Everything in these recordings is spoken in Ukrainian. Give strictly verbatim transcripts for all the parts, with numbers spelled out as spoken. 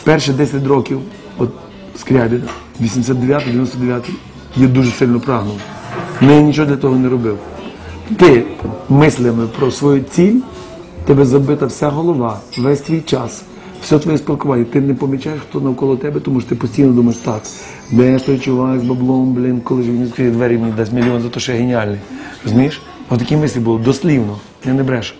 перші десять років, от Скрябіна, вісімдесят дев'ятий дев'яносто дев'ятий, я дуже сильно прагнув. Я нічого для того не робив. Ти мислями про свою ціль, тебе забита вся голова, весь твій час, все твоє спілкування. Ти не помічаєш, хто навколо тебе, тому що ти постійно думаєш так. Де ж той чувак з баблом, блін, коли ж він відкриє двері, мені дасть мільйон за те, що я геніальний. Розумієш? Ось такі мислі були, дослівно, я не брешу.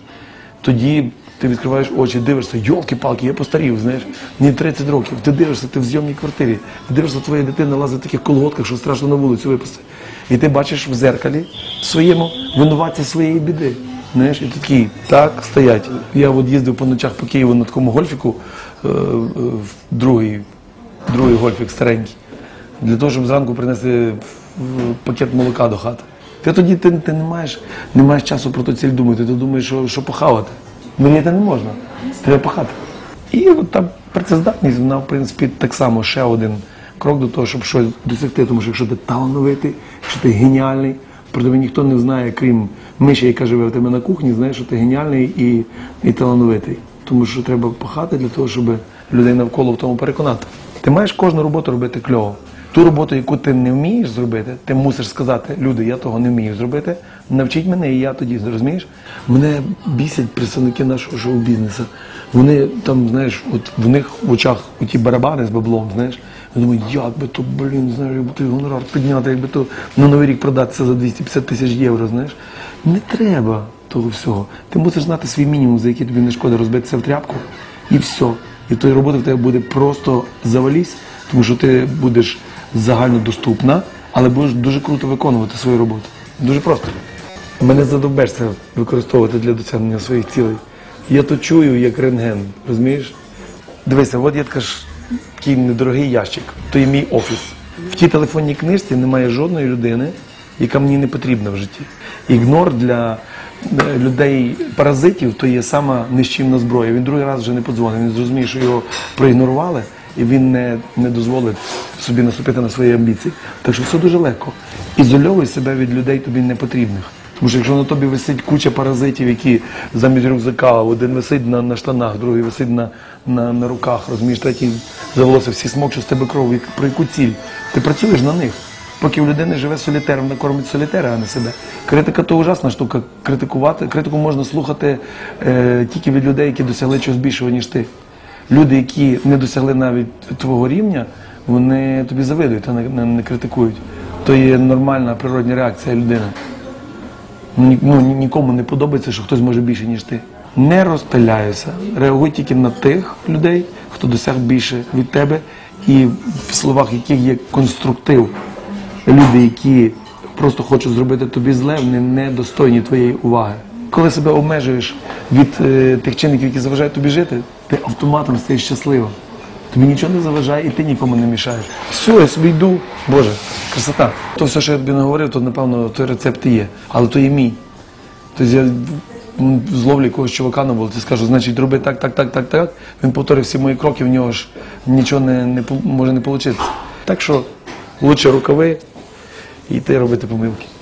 Тоді ти відкриваєш очі, дивишся, йолки-палки, я постарів, знаєш, мені тридцять років, ти дивишся, ти в зйомній квартирі, ти дивишся, твоя дитина лазить в таких колготках, що страшно на вулицю випустити. І ти бачиш в зеркалі своєму винуватці своєї біди. Знаєш, і ти такий, так, стоять. Я от їздив по ночах по Києву на такому гольфіку, е, е, другий, другий гольфік старенький, для того, щоб зранку принести пакет молока до хати. Ти тоді ти, ти не, маєш, не маєш часу про ту ціль думати, ти думаєш, що, що похавати. Мені це не можна, треба пахати. І от та працездатність, вона, в принципі, так само ще один крок до того, щоб щось досягти. Тому що якщо ти талановитий, якщо ти геніальний, про тебе ніхто не знає, крім миші, яка живе в тебе на кухні, знає, що ти геніальний і, і талановитий. Тому що треба пахати для того, щоб людей навколо в тому переконати. Ти маєш кожну роботу робити кльово. Ту роботу, яку ти не вмієш зробити, ти мусиш сказати, люди, я того не вмію зробити, навчіть мене, і я тоді, розумієш? Мене бісять представники нашого шоу-бізнесу. Вони там, знаєш, от в них в очах оті барабани з баблом, знаєш, я думаю, як би то, блін, знаєш, якби той гонорар підняти, якби то на Новий рік продатися за двісті п'ятдесят тисяч євро, знаєш. Не треба того всього. Ти мусиш знати свій мінімум, за який тобі не шкода розбитися в тряпку, і все. І тої роботи в тебе буде просто завалісь, тому що ти будеш загальнодоступна, але будеш дуже круто виконувати свою роботу. Дуже просто. Мене задовбешся використовувати для досягнення своїх цілей. Я то чую, як рентген, розумієш? Дивися, от є такий недорогий ящик, то є мій офіс. В тій телефонній книжці немає жодної людини, яка мені не потрібна в житті. Ігнор для людей-паразитів то є сама нищівна зброя. Він другий раз вже не подзвонив, він зрозуміє, що його проігнорували, і він не, не дозволить собі наступити на свої амбіції. Так що все дуже легко. Ізольовуй себе від людей тобі непотрібних. Тому що якщо на тобі висить куча паразитів, які замість рюкзака, один висить на, на штанах, другий висить на, на, на руках, розумієш, третій за волосся, всі смокчуть з тебе кров, про яку ціль? Ти працюєш на них. Поки у людини живе солітером, вона кормить солітера, а не себе. Критика – то ужасна штука. Критикувати, критику можна слухати е, тільки від людей, які досягли чогось більшого, ніж ти. Люди, які не досягли навіть твого рівня, вони тобі завидують, а не, не, не критикують. То є нормальна природня реакція людини. Ні, ну, нікому не подобається, що хтось може більше, ніж ти. Не розпиляйся. Реагуй тільки на тих людей, хто досяг більше від тебе, і в словах яких є конструктив. Люди, які просто хочуть зробити тобі зле, вони недостойні твоєї уваги. Коли себе обмежуєш від е, тих чинників, які заважають тобі жити, ти автоматом стаєш щасливим. Тобі нічого не заважає і ти нікому не мішаєш. Все, я собі йду. Боже, красота. То все, що я тобі наговорив, то, напевно, той рецепт і є. Але то є мій. Тобто я зловлю якогось чувака на вулиці, скажу, значить, роби так, так, так, так, так. Він повторив всі мої кроки, в нього ж нічого не, не, може не вийти. Так що, лучше рукави і йти робити помилки.